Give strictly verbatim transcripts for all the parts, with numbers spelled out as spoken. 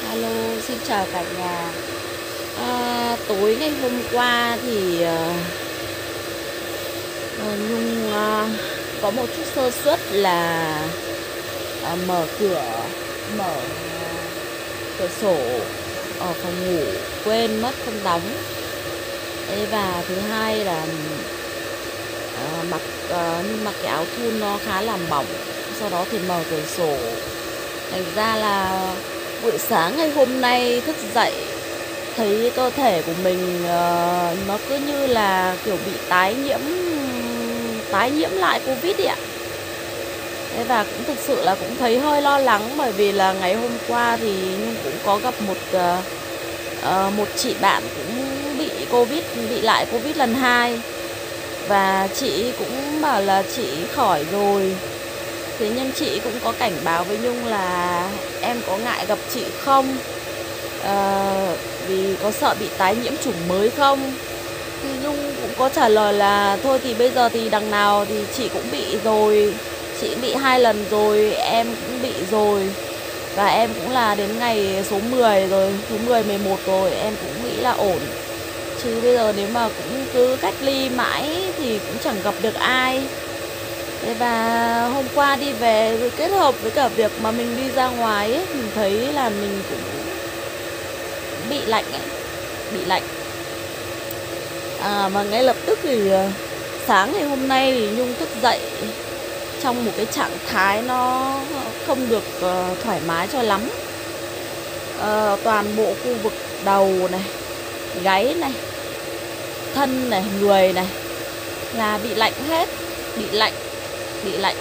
Alo, xin chào cả nhà. À, tối ngày hôm qua thì ờ, ờ, Nhung ờ, có một chút sơ suất là ờ, mở cửa, mở ờ, cửa sổ ở phòng ngủ, quên mất không đóng. Thế và thứ hai là ờ, mặc ờ, Nhung mặc cái áo thun nó khá là mỏng, sau đó thì mở cửa sổ. Thành ra là buổi sáng ngày hôm nay thức dậy thấy cơ thể của mình ờ, nó cứ như là kiểu bị tái nhiễm tái nhiễm lại Covid ấy ạ. Thế và cũng thực sự là cũng thấy hơi lo lắng, bởi vì là ngày hôm qua thì Nhung cũng có gặp một ờ, ờ, một chị bạn cũng bị Covid, bị lại Covid lần hai. Và chị cũng bảo là chị khỏi rồi. Thế nhưng chị cũng có cảnh báo với Nhung là em có ngại gặp chị không? Ờ, vì có sợ bị tái nhiễm chủng mới không? Thì Nhung cũng có trả lời là thôi thì bây giờ thì đằng nào thì chị cũng bị rồi. Chị bị hai lần rồi, em cũng bị rồi. Và em cũng là đến ngày số mười rồi, số mười, mười một rồi, em cũng nghĩ là ổn. Chứ bây giờ nếu mà cũng cứ cách ly mãi thì cũng chẳng gặp được ai. Thế và hôm qua đi về rồi kết hợp với cả việc mà mình đi ra ngoài ấy, mình thấy là mình cũng bị lạnh ấy, bị lạnh. À, mà ngay lập tức thì sáng ngày hôm nay thì Nhung thức dậy trong một cái trạng thái nó không được uh, thoải mái cho lắm. Uh, toàn bộ khu vực đầu này, gáy này, thân này, người này là bị lạnh hết, bị lạnh, bị lạnh.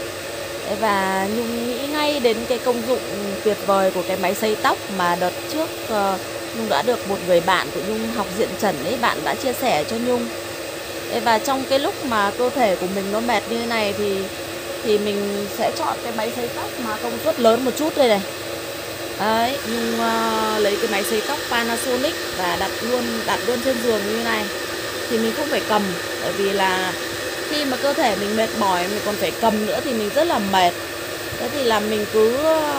Và Nhung nghĩ ngay đến cái công dụng tuyệt vời của cái máy sấy tóc mà đợt trước uh, Nhung đã được một người bạn của Nhung học diện trần ấy, bạn đã chia sẻ cho Nhung. Và trong cái lúc mà cơ thể của mình nó mệt như thế này thì thì mình sẽ chọn cái máy sấy tóc mà công suất lớn một chút đây này. Đấy, Nhung uh, lấy cái máy sấy tóc Panasonic và đặt luôn đặt luôn trên giường như thế này. Thì mình không phải cầm, bởi vì là khi mà cơ thể mình mệt mỏi mình còn phải cầm nữa thì mình rất là mệt. Thế thì là mình cứ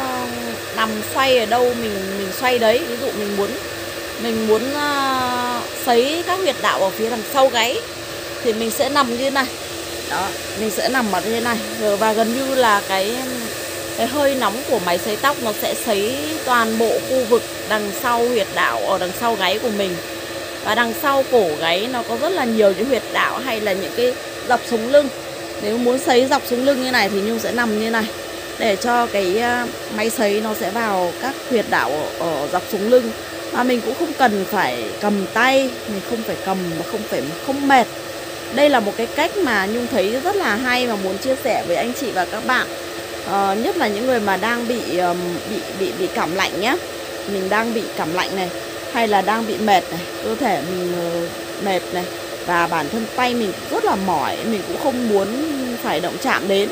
nằm xoay ở đâu mình mình xoay đấy. Ví dụ mình muốn mình muốn uh, sấy các huyệt đạo ở phía đằng sau gáy thì mình sẽ nằm như thế này. Đó, mình sẽ nằm ở thế này. Và gần như là cái cái hơi nóng của máy sấy tóc nó sẽ sấy toàn bộ khu vực đằng sau huyệt đạo ở đằng sau gáy của mình. Và đằng sau cổ gáy nó có rất là nhiều những huyệt đạo hay là những cái dọc sống lưng. Nếu muốn sấy dọc sống lưng như này thì Nhung sẽ nằm như này, để cho cái máy sấy nó sẽ vào các huyệt đạo ở, ở dọc sống lưng. Mà mình cũng không cần phải cầm tay, mình không phải cầm mà không phải không mệt. Đây là một cái cách mà Nhung thấy rất là hay và muốn chia sẻ với anh chị và các bạn. Ờ, nhất là những người mà đang bị um, bị bị bị cảm lạnh nhé. Mình đang bị cảm lạnh này, hay là đang bị mệt này, cơ thể mình uh, mệt này, và bản thân tay mình cũng rất là mỏi, mình cũng không muốn phải động chạm đến.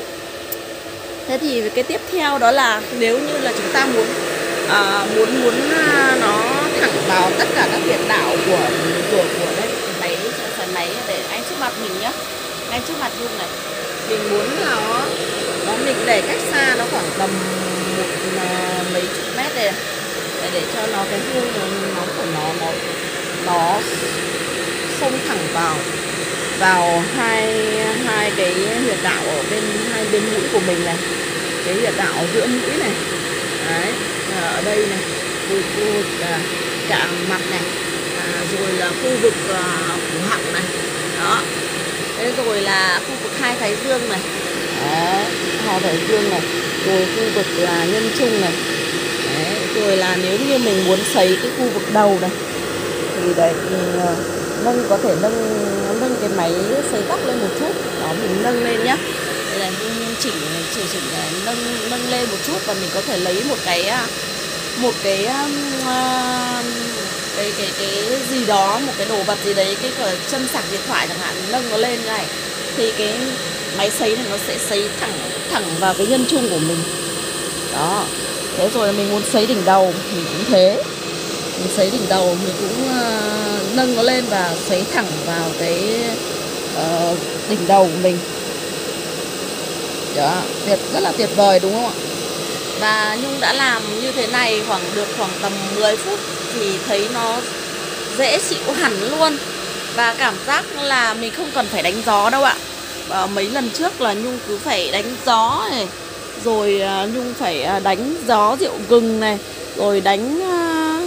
Thế thì cái tiếp theo đó là nếu như là chúng ta muốn uh, muốn muốn uh, nó thẳng vào tất cả các huyệt đạo của của của đây máy sấy máy để anh trước mặt mình nhá, ngay trước mặt Nhung này. Mình muốn nó nó mình để cách xa nó khoảng tầm một uh, mấy chục mét này, để để cho nó cái hương nóng của nó nó nó xông thẳng vào vào hai hai cái huyệt đạo ở bên hai bên mũi của mình này, cái huyệt đạo ở giữa mũi này. Đấy, ở đây này, khu, khu vực à, cả mặt này, à, rồi là khu vực à, cổ họng này. Đó. Thế rồi là khu vực hai thái dương này. Đấy, hai thái dương này, rồi khu vực là nhân trung này. Đấy, rồi là nếu như mình muốn sấy cái khu vực đầu này thì đấy mình nâng, có thể nâng nâng cái máy sấy tóc lên một chút. Đó, mình nâng lên nhá. Đây là mình chỉnh chỉnh chỉnh nâng nâng lên một chút, và mình có thể lấy một cái một cái cái cái cái gì đó, một cái đồ vật gì đấy, cái chân sạc điện thoại chẳng hạn, nâng nó lên như này thì cái máy sấy này nó sẽ sấy thẳng thẳng vào cái nhân trung của mình. Đó. Thế rồi là mình muốn sấy đỉnh đầu mình cũng thế, mình sấy đỉnh đầu mình cũng uh, nâng nó lên và sấy thẳng vào cái uh, đỉnh đầu của mình. Đó, tuyệt, rất là tuyệt vời đúng không ạ? Và Nhung đã làm như thế này khoảng được khoảng tầm mười phút thì thấy nó dễ chịu hẳn luôn. Và cảm giác là mình không cần phải đánh gió đâu ạ. à, Mấy lần trước là Nhung cứ phải đánh gió này, rồi à, Nhung phải à, đánh gió rượu gừng này, rồi đánh à,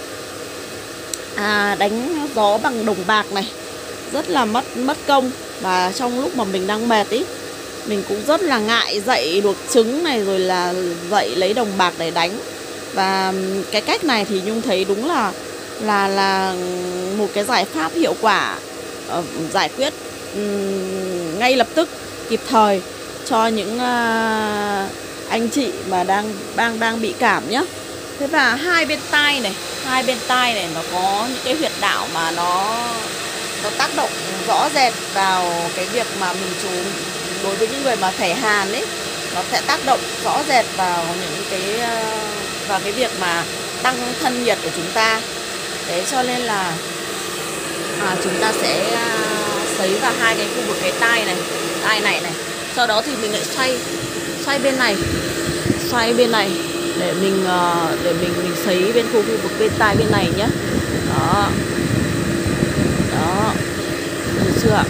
à, đánh gió bằng đồng bạc này, rất là mất mất công. Và trong lúc mà mình đang mệt ý, mình cũng rất là ngại dậy luộc trứng này, rồi là dậy lấy đồng bạc để đánh. Và cái cách này thì Nhung thấy đúng là là là một cái giải pháp hiệu quả, uh, giải quyết um, ngay lập tức, kịp thời cho những uh, anh chị mà đang đang đang bị cảm nhá. Thế và hai bên tai này, hai bên tai này nó có những cái huyệt đạo mà nó nó tác động rõ rệt vào cái việc mà mình chú, đối với những người mà thể hàn ấy, nó sẽ tác động rõ rệt vào những cái vào cái việc mà tăng thân nhiệt của chúng ta. Đấy, cho nên là à, chúng ta sẽ sấy vào hai cái khu vực cái tai này, tai này này. Sau đó thì mình lại xoay xoay bên này, xoay bên này để mình để mình mình sấy bên khu vực bên tai bên này nhé. Đó, đó, được chưa ạ?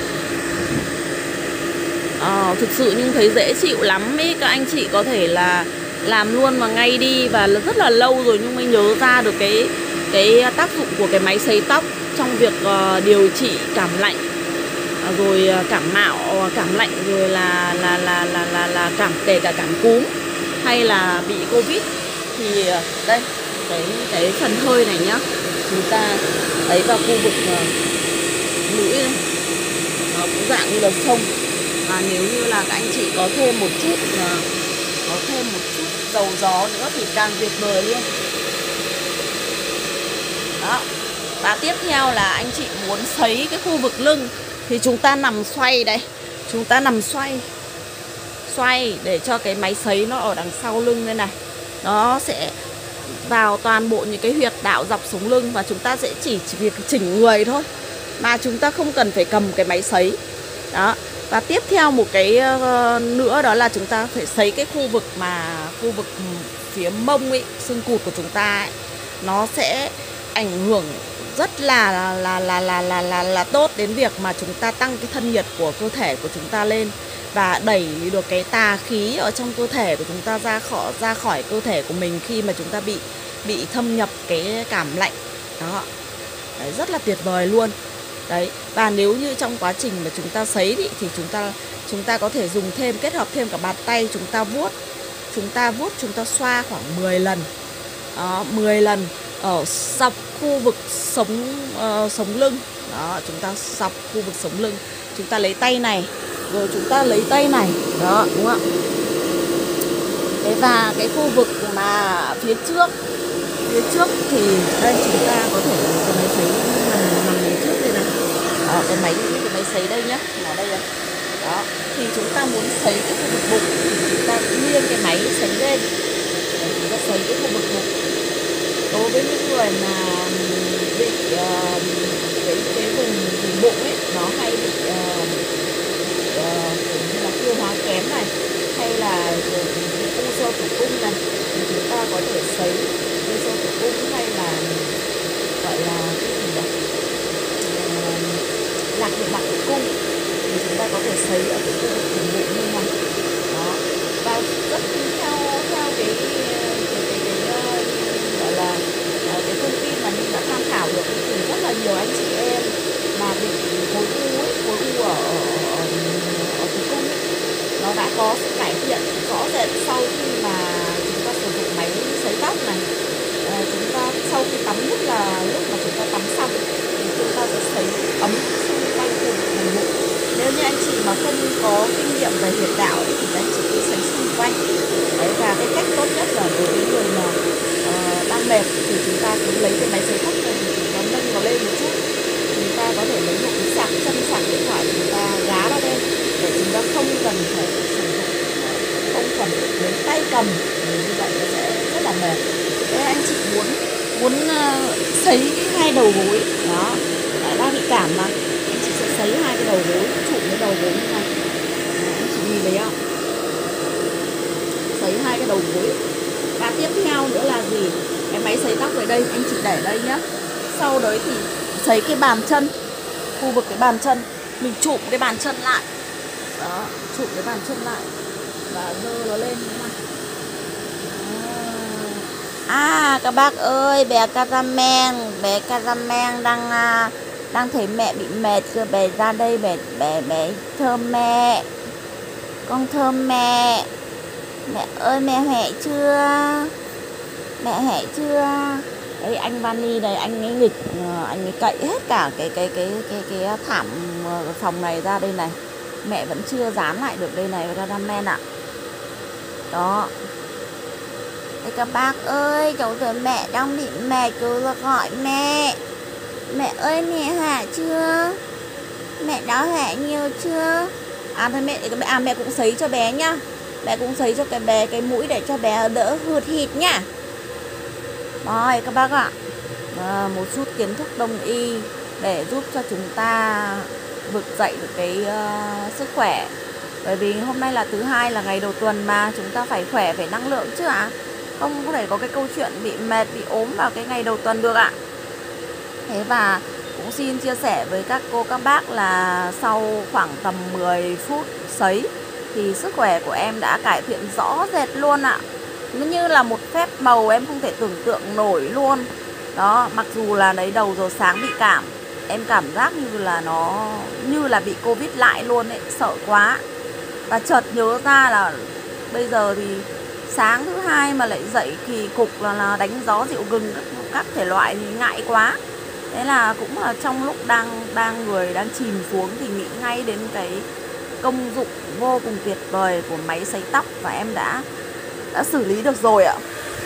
À, thực sự nhưng thấy dễ chịu lắm ấy. Các anh chị có thể là làm luôn mà ngay đi. Và rất là lâu rồi nhưng mới nhớ ra được cái cái tác dụng của cái máy sấy tóc trong việc uh, điều trị cảm lạnh, uh, rồi cảm mạo, cảm lạnh, rồi là là là là là, là cảm kể cả cảm cúm hay là bị Covid. Thì uh, đây cái cái phần hơi này nhá, chúng ta ấy vào khu vực uh, mũi này, nó cũng dạng như là phông. Và nếu như là các anh chị có thêm một chút uh, có thêm một chút dầu gió nữa thì càng tuyệt vời luôn. Đó. Và tiếp theo là anh chị muốn sấy cái khu vực lưng thì chúng ta nằm xoay đây. Chúng ta nằm xoay Xoay để cho cái máy sấy nó ở đằng sau lưng đây này. Nó sẽ vào toàn bộ những cái huyệt đạo dọc sống lưng. Và chúng ta sẽ chỉ, chỉ việc chỉnh người thôi, mà chúng ta không cần phải cầm cái máy sấy. Đó. Và tiếp theo một cái nữa đó là chúng ta phải sấy cái khu vực mà khu vực phía mông ấy, xương cụt của chúng ta ấy, nó sẽ ảnh hưởng rất là là là là là là là tốt đến việc mà chúng ta tăng cái thân nhiệt của cơ thể của chúng ta lên và đẩy được cái tà khí ở trong cơ thể của chúng ta ra khỏi ra khỏi cơ thể của mình khi mà chúng ta bị bị thâm nhập cái cảm lạnh. Đó. Đấy, rất là tuyệt vời luôn. Đấy, và nếu như trong quá trình mà chúng ta sấy thì, thì chúng ta chúng ta có thể dùng thêm, kết hợp thêm cả bàn tay, chúng ta vuốt, chúng ta vuốt, chúng ta xoa khoảng mười lần. Đó, mười lần ở dọc khu vực sống uh, sống lưng. Đó, chúng ta dọc khu vực sống lưng. Chúng ta lấy tay này, rồi chúng ta lấy tay này. Đó, đúng không ạ? Thế và cái khu vực mà phía trước, phía trước thì đây chúng ta có thể cái máy sấy nằm nằm phía trước đây này. Đó, cái máy cái máy sấy đây nhá, nó đây này. Đó, thì chúng ta muốn sấy cái khu vực bụng thì chúng ta nghiêng cái máy sấy lên để chúng ta sấy cái khu vực bụng. Đối với những người mà bị uh, cái cái vùng vùng bụng ấy nó hay bị uh, uh, như là tiêu hóa kém này, hay là u xơ tử cung này, thì chúng ta có thể sấy u xơ tử cung, hay là gọi là cái gì đó uh, lạc niệu mạc tử cung, thì chúng ta có thể sấy ở cái khu vực vùng bụng như này. Đó. Và rất theo theo cái cái cái, cái uh, gọi là uh, cái thông tin mà mình đã tham khảo được thì rất là nhiều anh chị em mà bị khối u ấy, khối u ở ở, ở tử cung ấy, nó đã có sự cải thiện rõ rệt sau khi mà chúng ta sử dụng máy sấy tóc này. À, chúng ta sau khi tắm, nhất là lúc mà chúng ta tắm xong thì chúng ta sẽ sấy ấm xung quanh khu vực vùng bụng. Nếu như anh chị mà không có kinh nghiệm về huyệt đạo ấy, thì anh chị cứ sấy xung quanh. Đấy, và cái cách tốt nhất là đối với người mà uh, đang mệt thì chúng ta cứ lấy cái máy sấy tóc này, thì chúng ta nâng nó lên một chút. Chúng ta có thể lấy một cái sạc, chân sạc điện thoại của chúng ta gá nó lên để chúng ta không cần phải sử dụng, không cần lấy tay cầm, vì như vậy nó sẽ rất là mệt. Thế anh chị muốn muốn uh, sấy hai đầu gối đó, đang bị cảm mà anh chị sẽ sấy hai cái đầu gối, trụ cái đầu gối như này. Đó, anh chị nhìn thấy không? Sấy sấy hai cái đầu gối. Và tiếp theo nữa là gì? Cái máy sấy tóc ở đây, anh chị để đây nhá. Sau đấy thì sấy cái bàn chân, khu vực cái bàn chân, mình chụm cái bàn chân lại. Đó, chụm cái bàn chân lại và dơ nó lên như này. À các bác ơi, bé Caramel, bé Caramel đang đang thấy mẹ bị mệt rồi, bé ra đây bé bé bé thơm mẹ. Con thơm mẹ. Mẹ ơi mẹ khỏe chưa? Mẹ khỏe chưa? Đấy anh Vani này, anh ấy nghịch, anh ấy cậy hết cả cái cái cái cái cái thảm phòng này ra đây này. Mẹ vẫn chưa dán lại được đây này Caramel ạ. Đó. Đây các bác ơi, cháu thấy mẹ đang bị mệt rồi, gọi mẹ. Mẹ ơi mẹ hả chưa? Mẹ đã hả nhiều chưa? À thôi mẹ, à mẹ cũng sấy cho bé nhá. Mẹ cũng sấy cho cái bé cái mũi để cho bé đỡ hụt hịt nhá. Rồi các bác ạ. À, một chút kiến thức đông y để giúp cho chúng ta vực dậy được cái uh, sức khỏe. Bởi vì hôm nay là thứ hai, là ngày đầu tuần mà chúng ta phải khỏe, phải năng lượng chứ ạ. À? Không có thể có cái câu chuyện bị mệt, bị ốm vào cái ngày đầu tuần được ạ. À? Thế và cũng xin chia sẻ với các cô các bác là sau khoảng tầm mười phút sấy thì sức khỏe của em đã cải thiện rõ rệt luôn ạ. À. Nó như là một phép màu em không thể tưởng tượng nổi luôn. Đó, mặc dù là đấy đầu giờ sáng bị cảm, em cảm giác như là nó như là bị Covid lại luôn ấy, sợ quá. Và chợt nhớ ra là bây giờ thì sáng thứ hai mà lại dậy kỳ cục là, là đánh gió rượu gừng các, các thể loại thì ngại quá. Thế là cũng là trong lúc đang đang người đang chìm xuống thì nghĩ ngay đến cái công dụng vô cùng tuyệt vời của máy sấy tóc và em đã đã xử lý được rồi ạ.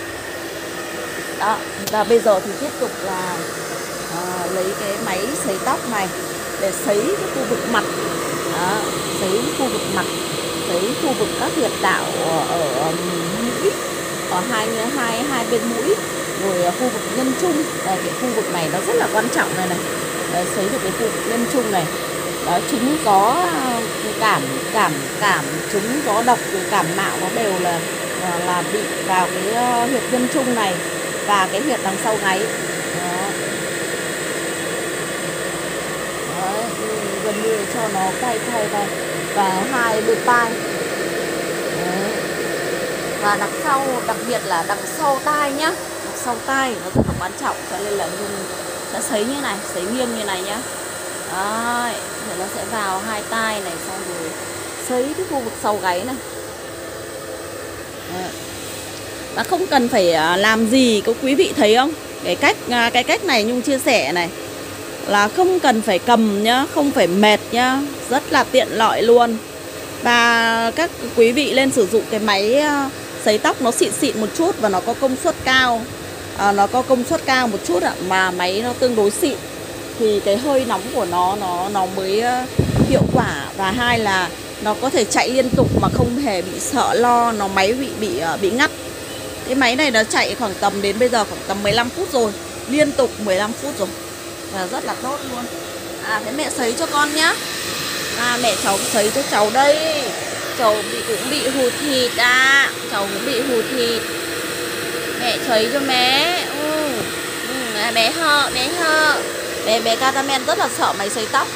Đó, và bây giờ thì tiếp tục là à, lấy cái máy sấy tóc này để sấy cái khu vực mặt. Đó, sấy khu vực mặt, sấy khu vực các huyệt đạo ở, ở mũi, ở hai hai hai bên mũi, rồi khu vực nhân trung. Đây, cái khu vực này nó rất là quan trọng này này. Đấy, sấy được cái khu vực nhân trung này. Đó, trúng gió cảm cảm cảm trúng gió độc rồi cảm mạo nó đều là là bị vào cái huyệt nhân trung này và cái huyệt đằng sau gáy. Đó. Đấy, gần như cho nó quay quay vào và hai bên tai. Đấy. Và đằng sau, đặc biệt là đằng sau tai nhá, đằng sau tai nó rất là quan trọng, cho nên là Nhung sẽ sấy như này, sấy nghiêng như này nhá. Đấy, thì nó sẽ vào hai tai này, xong rồi sấy cái khu vực sau gáy này. Đấy. Và không cần phải làm gì, có quý vị thấy không? Cái cách cái cách này Nhung chia sẻ này là không cần phải cầm nhá, không phải mệt nhá, rất là tiện lợi luôn. Và các quý vị lên sử dụng cái máy sấy tóc nó xịn xịn một chút và nó có công suất cao. À, nó có công suất cao một chút ạ, mà máy nó tương đối xịn thì cái hơi nóng của nó nó nó mới hiệu quả. Và hai là nó có thể chạy liên tục mà không hề bị sợ lo nó máy bị bị bị ngắt. Cái máy này nó chạy khoảng tầm đến bây giờ khoảng tầm mười lăm phút rồi, liên tục mười lăm phút rồi, và rất là tốt luôn. À thế mẹ sấy cho con nhá. À mẹ cháu sấy cho cháu đây. Cháu bị cũng bị hụt thịt à. Cháu cũng bị hụt thịt. Mẹ sấy cho bé. Ừ. Ừ, bé hơ, bé hơ. Bé bé Caramel rất là sợ máy sấy tóc.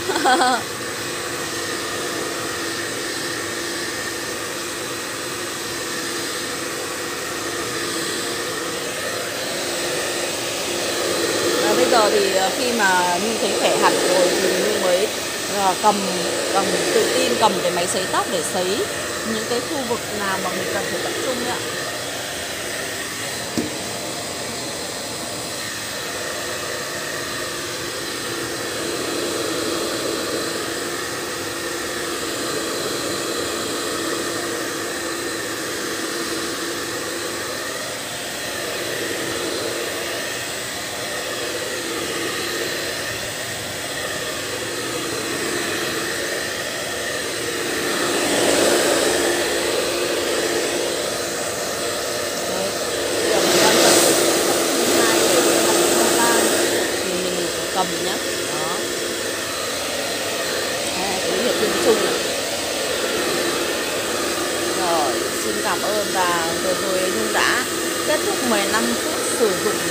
Bây giờ thì khi mà Nhung thấy khỏe hẳn rồi thì Nhung mới cầm cầm tự tin cầm cái máy sấy tóc để sấy những cái khu vực nào mà mình cần phải tập trung ạ.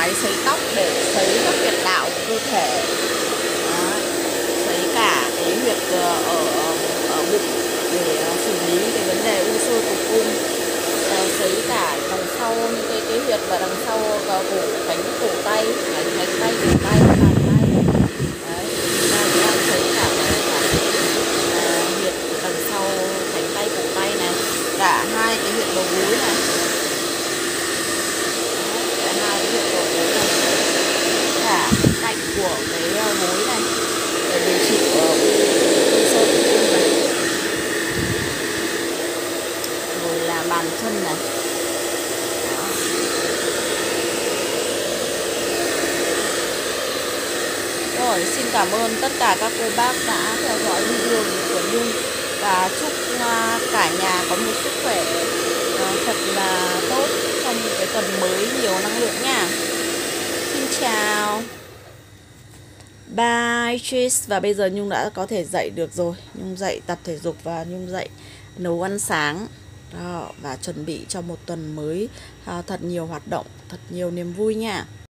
máy sấy tóc để sấy các huyệt đạo của cơ thể. Đó. Sấy cả cái huyệt ở, ở bụng để xử lý cái vấn đề u xơ tử cung. Sấy cả đằng sau những cái, cái huyệt và đằng sau cổ cánh cổ tay, cánh cánh tay cổ tay, bàn tay. Đấy, ta đang sấy cả cả, cả à, huyệt đằng sau cánh tay cổ tay này, cả hai cái huyệt đầu gối này. Đấy, cả hai cái huyệt đầu gối này, cả cạnh của cái gối này để điều trị u xơ tử cung này. Rồi là bàn chân này. Rồi, xin cảm ơn tất cả các cô bác đã theo dõi video của Nhung và chúc cả nhà có một sức khỏe thật là tốt trong cái tuần mới nhiều năng lượng nha. Xin chào. Bye cheers. Và bây giờ Nhung đã có thể dậy được rồi. Nhung dậy tập thể dục và Nhung dậy nấu ăn sáng. Đó, và chuẩn bị cho một tuần mới thật nhiều hoạt động, thật nhiều niềm vui nha.